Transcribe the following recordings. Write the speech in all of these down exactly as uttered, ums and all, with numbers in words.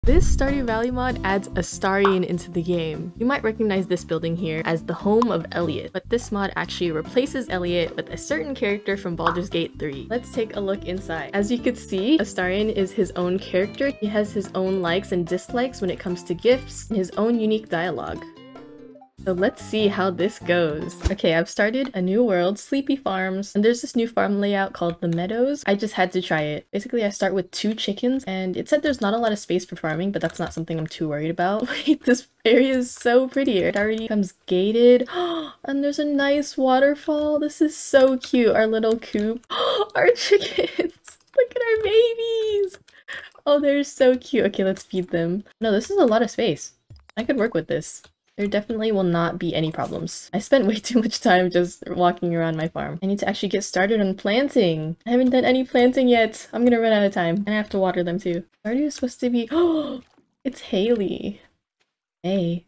This Stardew Valley mod adds Astarion into the game. You might recognize this building here as the home of Elliot, but this mod actually replaces Elliot with a certain character from Baldur's Gate three. Let's take a look inside. As you can see, Astarion is his own character. He has his own likes and dislikes when it comes to gifts, and his own unique dialogue. So let's see how this goes. Okay, I've started a new world, Sleepy Farms, and there's this new farm layout called the Meadows. I just had to try it. Basically, I start with two chickens, and it said there's not a lot of space for farming, but that's not something I'm too worried about. Wait, this area is so pretty. It already comes gated, and there's a nice waterfall. This is so cute. Our little coop. Our chickens! Look at our babies! Oh, they're so cute. Okay, let's feed them. No, this is a lot of space. I could work with this. There definitely will not be any problems. I spent way too much time just walking around my farm. I need to actually get started on planting. I haven't done any planting yet. I'm gonna run out of time. And I have to water them too. Stardew is supposed to be- oh, it's Haley. Hey.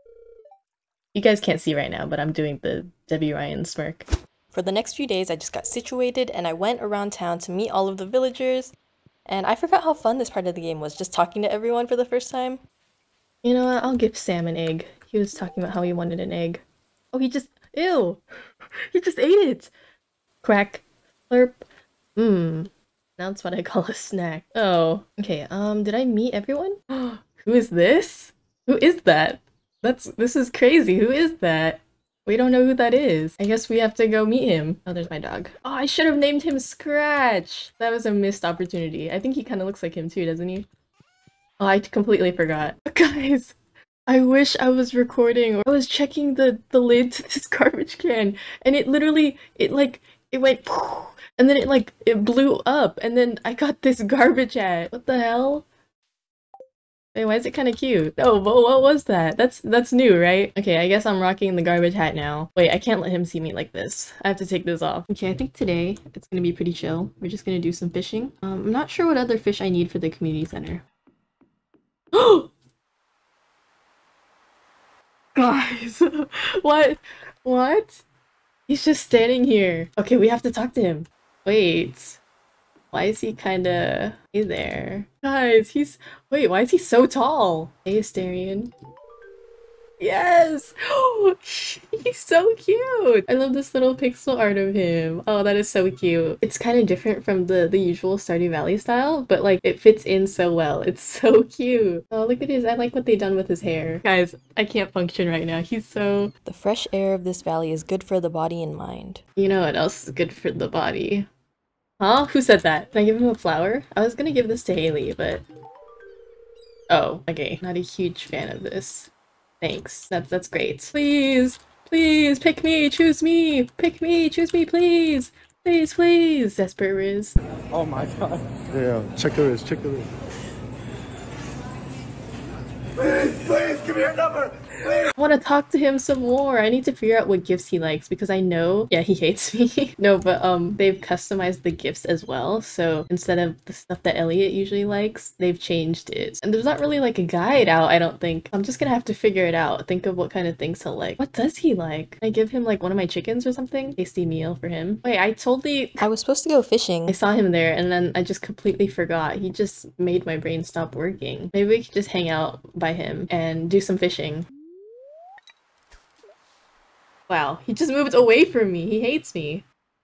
You guys can't see right now, but I'm doing the Debbie Ryan smirk. For the next few days, I just got situated and I went around town to meet all of the villagers. And I forgot how fun this part of the game was, just talking to everyone for the first time. You know what? I'll give Sam an egg. He was talking about how he wanted an egg. Oh, he just- ew! He just ate it! Crack. Slurp. Mmm. Now that's what I call a snack. Oh. Okay, um, did I meet everyone? Who is this? Who is that? That's- this is crazy. Who is that? We don't know who that is. I guess we have to go meet him. Oh, there's my dog. Oh, I should have named him Scratch! That was a missed opportunity. I think he kind of looks like him too, doesn't he? Oh, I completely forgot. Guys! I wish I was recording, or I was checking the, the lid to this garbage can, and it literally, it like, it went poof, and then it like, it blew up, and then I got this garbage hat. What the hell? Wait, why is it kind of cute? Oh, but what was that? That's, that's new, right? Okay, I guess I'm rocking the garbage hat now. Wait, I can't let him see me like this. I have to take this off. Okay, I think today it's gonna be pretty chill. We're just gonna do some fishing. Um, I'm not sure what other fish I need for the community center. Oh! Guys, what? What? He's just standing here. Okay, we have to talk to him. Wait. Why is he kinda... Hey there. Guys, he's... Wait, why is he so tall? Hey, Astarion. Yes! He's so cute! I love this little pixel art of him. Oh, that is so cute. It's kind of different from the, the usual Stardew Valley style, but like, it fits in so well. It's so cute. Oh, look at his- I like what they done with his hair. Guys, I can't function right now. He's so... The fresh air of this valley is good for the body and mind. You know what else is good for the body? Huh? Who said that? Can I give him a flower? I was gonna give this to Haley, but... Oh, okay. Not a huge fan of this. Thanks. That's that's great. Please! Please! Pick me! Choose me! Pick me! Choose me, please! Please, please! Desperate Riz. Oh my god. Yeah, check the Riz, check the Riz. Please, please, give me your number! Please! I want to talk to him some more. I need to figure out what gifts he likes because I know, yeah, he hates me. No, but um, they've customized the gifts as well. So instead of the stuff that Elliot usually likes, they've changed it. And there's not really like a guide out, I don't think. I'm just gonna have to figure it out. Think of what kind of things he'll like. What does he like? Can I give him like one of my chickens or something? Tasty meal for him. Wait, I totally... I was supposed to go fishing. I saw him there and then I just completely forgot. He just made my brain stop working. Maybe we could just hang out by him and do some fishing. Wow, he just moved away from me. He hates me.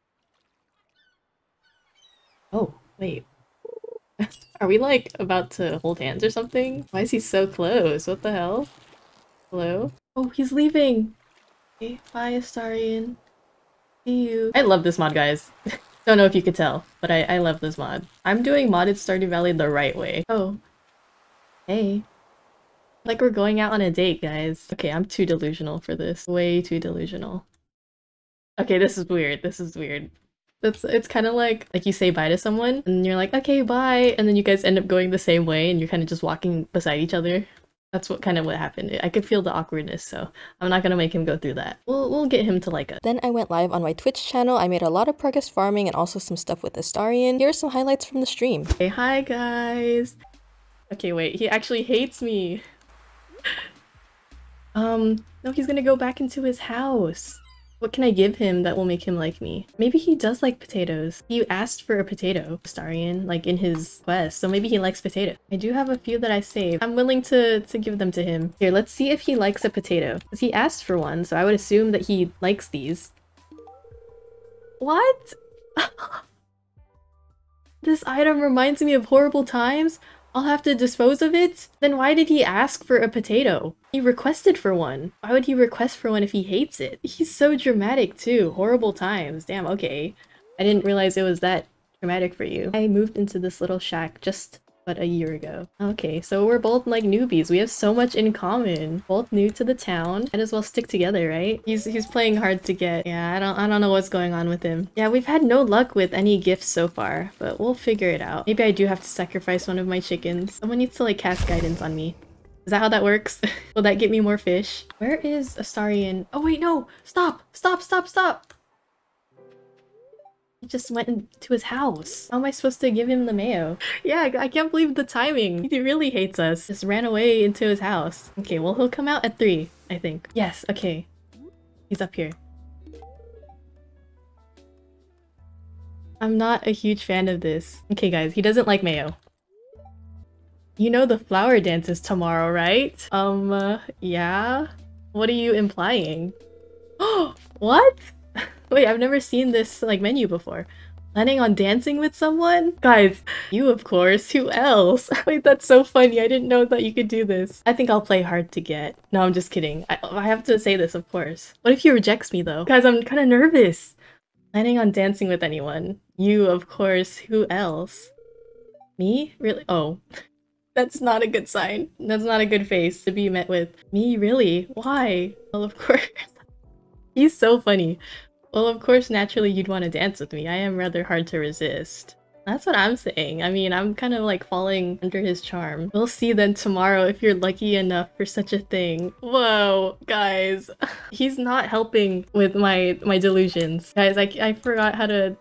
Oh, wait. Are we like about to hold hands or something? Why is he so close? What the hell? Hello? Oh, he's leaving! Okay, bye, Astarion. See you. I love this mod, guys. Don't know if you could tell, but I, I love this mod. I'm doing modded Stardew Valley the right way. Oh. Hey. Like we're going out on a date, guys. Okay, I'm too delusional for this. Way too delusional. Okay, this is weird. This is weird. That's it's kind of like like you say bye to someone and you're like, okay, bye, and then you guys end up going the same way and you're kind of just walking beside each other. That's what kind of what happened. I could feel the awkwardness, so I'm not gonna make him go through that. We'll we'll get him to like us. Then I went live on my Twitch channel. I made a lot of progress farming and also some stuff with Astarion. Here are some highlights from the stream. Hey, hi guys. Okay, wait, he actually hates me. Um, no, he's gonna go back into his house. What can I give him that will make him like me? Maybe he does like potatoes. He asked for a potato, Astarion, like in his quest, so maybe he likes potato. I do have a few that I saved. I'm willing to, to give them to him. Here, let's see if he likes a potato. Because he asked for one, so I would assume that he likes these. What? This item reminds me of horrible times? I'll have to dispose of it? Then why did he ask for a potato? He requested for one. Why would he request for one if he hates it? He's so dramatic too. Horrible times. Damn, okay. I didn't realize it was that dramatic for you. I moved into this little shack just but a year ago. Okay, so we're both like newbies. We have so much in common. Both new to the town. Might as well stick together, right? He's he's playing hard to get. Yeah, I don't I don't know what's going on with him. Yeah, we've had no luck with any gifts so far, but we'll figure it out. Maybe I do have to sacrifice one of my chickens. Someone needs to like cast guidance on me. Is that how that works? Will that get me more fish? Where is Astarion? Oh wait, no! Stop! Stop! Stop! Stop! He just went into his house. How am I supposed to give him the mayo? Yeah, I can't believe the timing. He really hates us. Just ran away into his house. Okay, well he'll come out at three, I think. Yes, okay. He's up here. I'm not a huge fan of this. Okay guys, he doesn't like mayo. You know the flower dance is tomorrow, right? Um, uh, yeah? What are you implying? Oh, what? Wait, I've never seen this, like, menu before. Planning on dancing with someone? Guys, you of course, who else? Wait, that's so funny, I didn't know that you could do this. I think I'll play hard to get. No, I'm just kidding. I, I have to say this, of course. What if he rejects me, though? Guys, I'm kind of nervous. Planning on dancing with anyone. You, of course, who else? Me? Really? Oh. That's not a good sign. That's not a good face to be met with. Me? Really? Why? Well, of course. He's so funny. Well, of course, naturally you'd want to dance with me. I am rather hard to resist. That's what I'm saying. I mean, I'm kind of like falling under his charm. We'll see then tomorrow if you're lucky enough for such a thing. Whoa, guys. He's not helping with my, my delusions. Guys, I, I forgot how to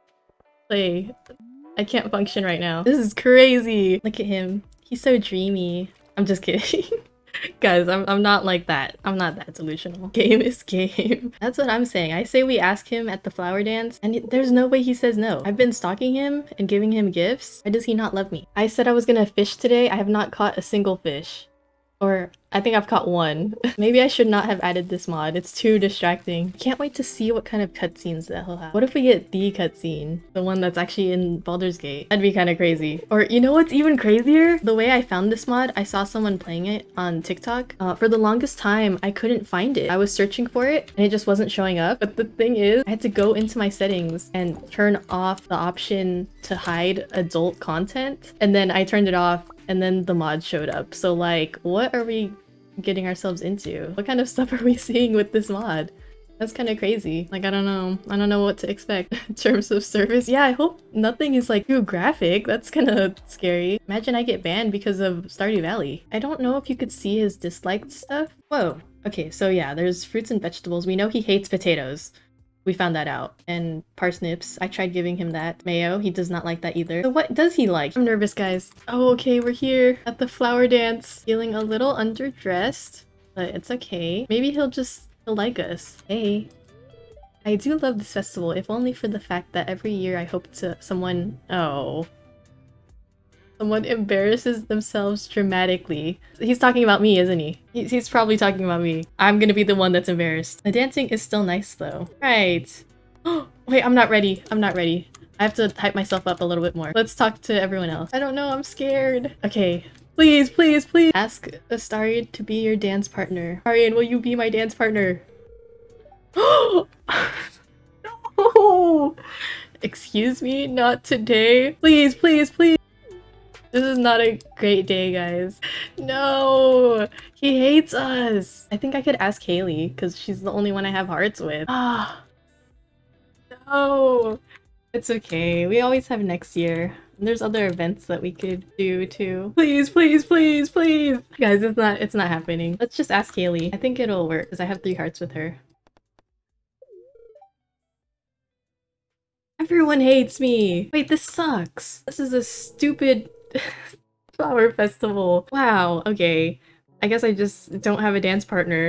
play. I can't function right now. This is crazy. Look at him. He's so dreamy. I'm just kidding. Guys, I'm, I'm not like that. I'm not that delusional. Game is game. That's what I'm saying. I say we ask him at the flower dance, and there's no way he says no. I've been stalking him and giving him gifts. Why does he not love me? I said I was gonna fish today. I have not caught a single fish. Or I think I've caught one. Maybe I should not have added this mod. It's too distracting. Can't wait to see what kind of cutscenes that he'll have. What if we get the cutscene? The one that's actually in Baldur's Gate. That'd be kind of crazy. Or you know what's even crazier? The way I found this mod, I saw someone playing it on TikTok. Uh, for the longest time, I couldn't find it. I was searching for it and it just wasn't showing up. But the thing is, I had to go into my settings and turn off the option to hide adult content. And then I turned it off and then the mod showed up. So like, what are we getting ourselves into? What kind of stuff are we seeing with this mod? That's kind of crazy. Like, I don't know. I don't know what to expect in terms of service. Yeah, I hope nothing is like too graphic. That's kind of scary. Imagine I get banned because of Stardew Valley. I don't know if you could see his disliked stuff. Whoa. Okay, so yeah, there's fruits and vegetables. We know he hates potatoes. We found that out. And parsnips, I tried giving him that. Mayo, he does not like that either. So what does he like? I'm nervous, guys. Oh, okay, we're here at the flower dance. Feeling a little underdressed, but it's okay. Maybe he'll just he'll like us. Hey. I do love this festival, if only for the fact that every year I hope to someone... Oh. Someone embarrasses themselves dramatically. He's talking about me, isn't he? He's, he's probably talking about me. I'm gonna be the one that's embarrassed. The dancing is still nice though. Right. Oh, wait, I'm not ready. I'm not ready. I have to hype myself up a little bit more. Let's talk to everyone else. I don't know, I'm scared. Okay. Please, please, please. Ask Astarion to be your dance partner. Astarion, will you be my dance partner? Oh! No! Excuse me? Not today? Please, please, please. This is not a great day, guys. No! He hates us! I think I could ask Haley, because she's the only one I have hearts with. Ah. No! It's okay. We always have next year. And there's other events that we could do, too. Please, please, please, please! Guys, it's not- it's not happening. Let's just ask Haley. I think it'll work, because I have three hearts with her. Everyone hates me! Wait, this sucks! This is a stupid... flower festival. Wow, okay. I guess I just don't have a dance partner.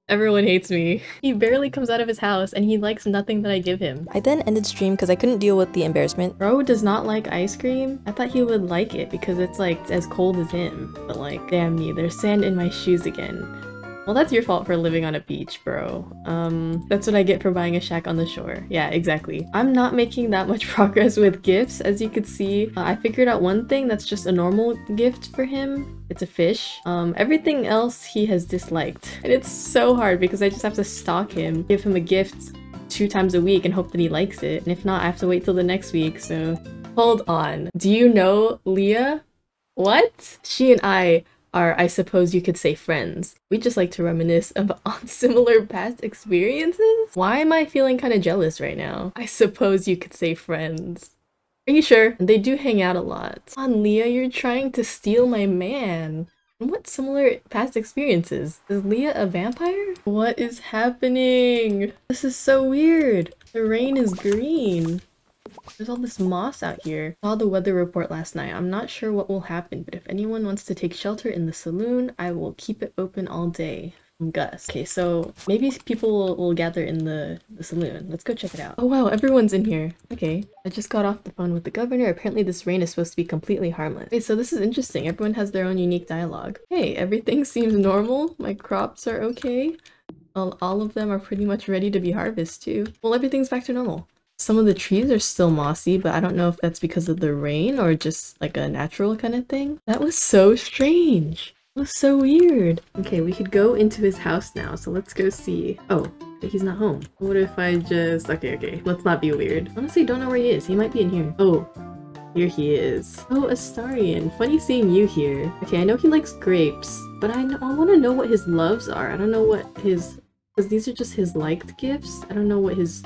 Everyone hates me. He barely comes out of his house and he likes nothing that I give him. I then ended stream because I couldn't deal with the embarrassment. Bro does not like ice cream? I thought he would like it because it's like as cold as him. But like, damn me, there's sand in my shoes again. Well, that's your fault for living on a beach, bro. Um, that's what I get for buying a shack on the shore. Yeah, exactly. I'm not making that much progress with gifts, as you could see. Uh, I figured out one thing that's just a normal gift for him. It's a fish. Um, everything else he has disliked. And it's so hard because I just have to stalk him, give him a gift two times a week and hope that he likes it. And if not, I have to wait till the next week, so... Hold on. Do you know Leah? What? She and I are, I suppose you could say, friends. We just like to reminisce of on similar past experiences? Why am I feeling kind of jealous right now? I suppose you could say friends. Are you sure? They do hang out a lot. Come on, Leah, you're trying to steal my man. And what similar past experiences? Is Leah a vampire? What is happening? This is so weird. The rain is green. There's all this moss out here. I saw the weather report last night. I'm not sure what will happen, but if anyone wants to take shelter in the saloon, I will keep it open all day. From Gus. Okay, so maybe people will, will gather in the, the saloon. Let's go check it out. Oh wow, everyone's in here. Okay. I just got off the phone with the governor. Apparently this rain is supposed to be completely harmless. Okay, so this is interesting. Everyone has their own unique dialogue. Hey, everything seems normal. My crops are okay. All, all of them are pretty much ready to be harvested too. Well, everything's back to normal. Some of the trees are still mossy, but I don't know if that's because of the rain or just like a natural kind of thing. That was so strange. It was so weird. Okay, we could go into his house now, so let's go see. Oh, but he's not home. What if I just... Okay, okay, let's not be weird. Honestly, don't know where he is. He might be in here. Oh, here he is. Oh, Astarion. Funny seeing you here. Okay, I know he likes grapes, but I, I want to know what his loves are. I don't know what his... Because these are just his liked gifts. I don't know what his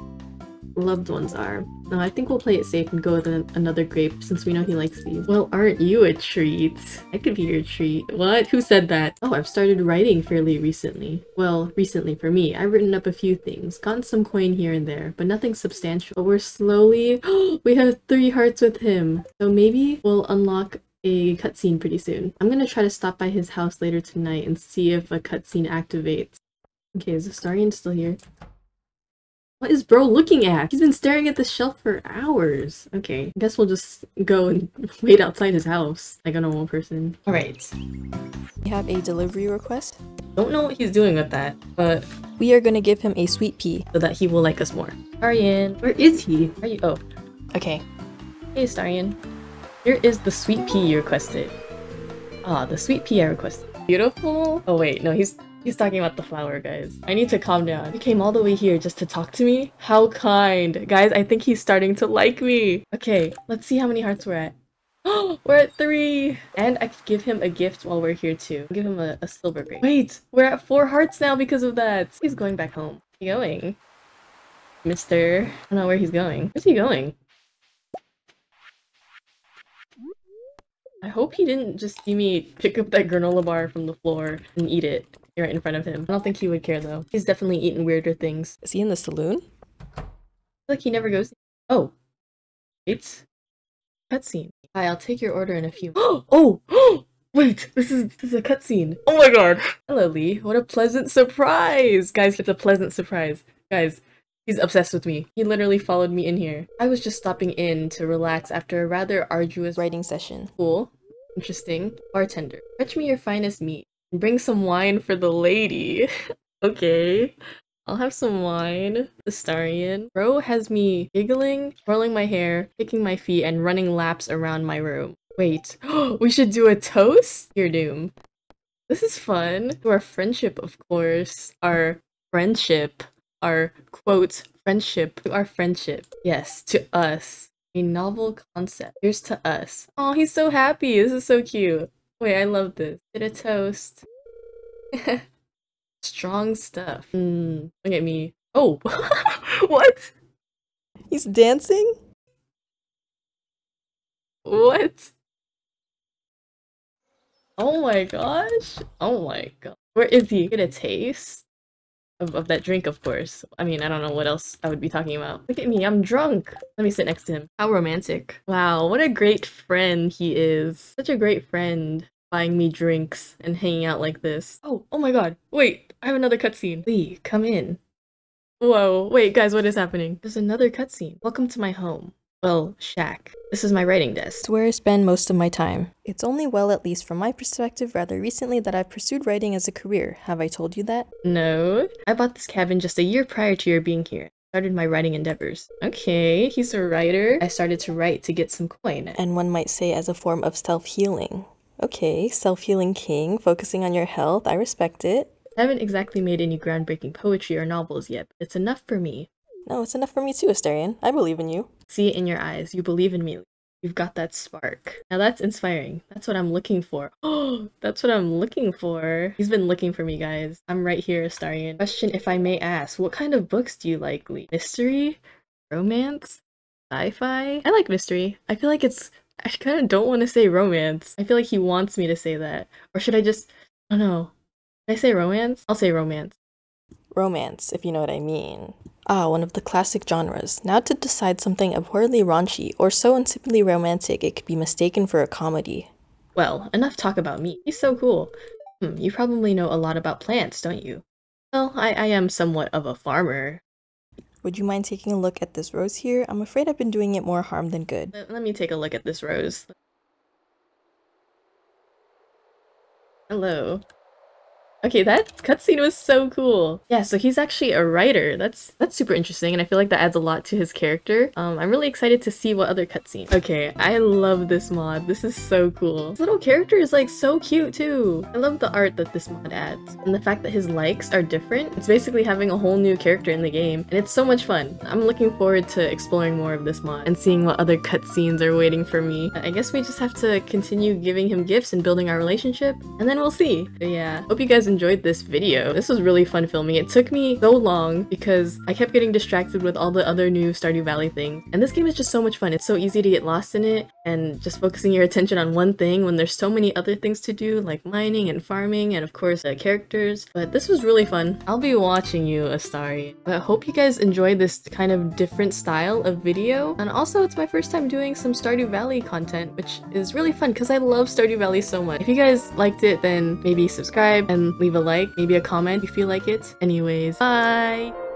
loved ones are. No, I think we'll play it safe and go with an another grape since we know he likes these. Well, aren't you a treat? I could be your treat. What? Who said that? Oh, I've started writing fairly recently. Well, recently for me. I've written up a few things, gotten some coin here and there, but nothing substantial. But we're slowly... We have three hearts with him. So maybe we'll unlock a cutscene pretty soon. I'm gonna try to stop by his house later tonight and see if a cutscene activates. Okay, is Astarion still here? What is bro looking at? He's been staring at the shelf for hours. Okay, I guess we'll just go and wait outside his house like a normal person. Alright. We have a delivery request. Don't know what he's doing with that, but we are gonna give him a sweet pea. So that he will like us more. Starion, where is he? Are you? Oh. Okay. Hey Starion. Here is the sweet pea you requested. Ah, the sweet pea I requested. Beautiful? Oh wait, no, he's He's talking about the flower, guys. I need to calm down. He came all the way here just to talk to me? How kind. Guys, I think he's starting to like me. Okay, let's see how many hearts we're at. We're at three! And I could give him a gift while we're here too. Give him a, a silver grape. Wait, we're at four hearts now because of that. He's going back home. Where's he going? Mister... I don't know where he's going. Where's he going? I hope he didn't just see me pick up that granola bar from the floor and eat it right in front of him. I don't think he would care though. He's definitely eaten weirder things. Is he in the saloon? I feel like he never goes. Oh. It's cutscene. Hi, I'll take your order in a few. Oh! Wait! This is this is a cutscene. Oh my god! Hello, Lee. What a pleasant surprise! Guys, it's a pleasant surprise. Guys, he's obsessed with me. He literally followed me in here. I was just stopping in to relax after a rather arduous writing session. Cool. Interesting. Bartender. Fetch me your finest meat. Bring some wine for the lady. Okay. I'll have some wine. Astarion. Bro has me giggling, twirling my hair, kicking my feet, and running laps around my room. Wait. We should do a toast? Your doom. This is fun. To our friendship, of course. Our friendship. Our, quote, friendship. To our friendship. Yes, to us. A novel concept. Here's to us. Oh, he's so happy. This is so cute. Wait, I love this. Did a toast. Strong stuff. Mm, look at me. Oh! What? He's dancing? What? Oh my gosh. Oh my god. Where is he? Get a taste? Of, of that drink, of course. I mean, I don't know what else I would be talking about. Look at me, I'm drunk. Let me sit next to him. How romantic. Wow, what a great friend he is. Such a great friend. buying me drinks and hanging out like this. Oh, oh my god. Wait, I have another cutscene. Lee, come in. Whoa, wait guys, what is happening? There's another cutscene. Welcome to my home. Well, shack. This is my writing desk. It's where I spend most of my time. It's only, well, at least from my perspective, rather recently that I've pursued writing as a career. Have I told you that? No. I bought this cabin just a year prior to your being here. Started my writing endeavors. Okay, he's a writer. I started to write to get some coin. And one might say as a form of self-healing. Okay, self-healing king, focusing on your health, I respect it. I haven't exactly made any groundbreaking poetry or novels yet, but it's enough for me. No, it's enough for me too, Astarion. I believe in you. See it in your eyes. You believe in me. You've got that spark. Now that's inspiring. That's what I'm looking for. Oh, that's what I'm looking for. He's been looking for me, guys. I'm right here, Astarion. Question, if I may ask, what kind of books do you like, Lee? Mystery? Romance? Sci-fi? I like mystery. I feel like it's... I kind of don't want to say romance. I feel like he wants me to say that. Or should I just... I don't know. Should I say romance? I'll say romance. Romance, if you know what I mean. Ah, one of the classic genres. Now to decide something abhorrently raunchy or so insipidly romantic it could be mistaken for a comedy. Well, enough talk about me. He's so cool. Hmm, you probably know a lot about plants, don't you? Well, I, I am somewhat of a farmer. Would you mind taking a look at this rose here? I'm afraid I've been doing it more harm than good. Let, let me take a look at this rose. Hello. Okay, that cutscene was so cool. Yeah, so he's actually a writer. That's that's super interesting, and I feel like that adds a lot to his character. Um, I'm really excited to see what other cutscene. Okay, I love this mod. This is so cool. This little character is like so cute too. I love the art that this mod adds, and the fact that his likes are different. It's basically having a whole new character in the game, and it's so much fun. I'm looking forward to exploring more of this mod and seeing what other cutscenes are waiting for me. I guess we just have to continue giving him gifts and building our relationship, and then we'll see. But yeah, hope you guys enjoyed this video. This was really fun filming. It took me so long because I kept getting distracted with all the other new Stardew Valley things. And this game is just so much fun. It's so easy to get lost in it and just focusing your attention on one thing when there's so many other things to do, like mining and farming and of course the characters. But this was really fun. I'll be watching you, Astarion. But I hope you guys enjoy this kind of different style of video. And also it's my first time doing some Stardew Valley content, which is really fun because I love Stardew Valley so much. If you guys liked it, then maybe subscribe and leave a like, maybe a comment if you feel like it. Anyways, bye!